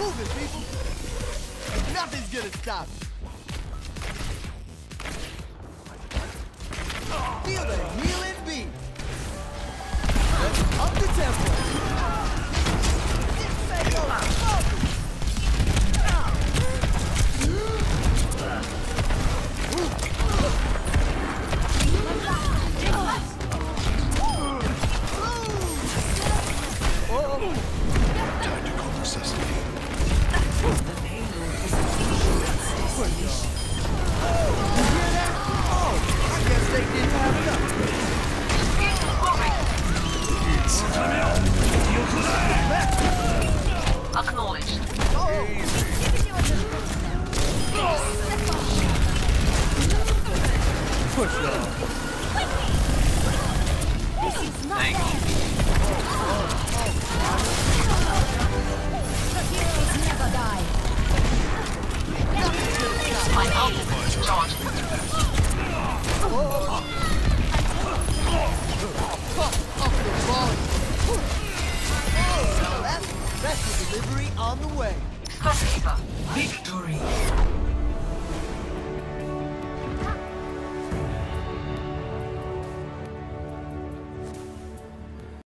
Move it, people! Nothing's gonna stop it! Feel the healing beat! Let's up the tempo! Tactical necessity. I guess they didn't have enough. Acknowledged. Push off. Thank you. Heroes never die. My ultimate is charged. Up the ball. That's the delivery on the way. Victory.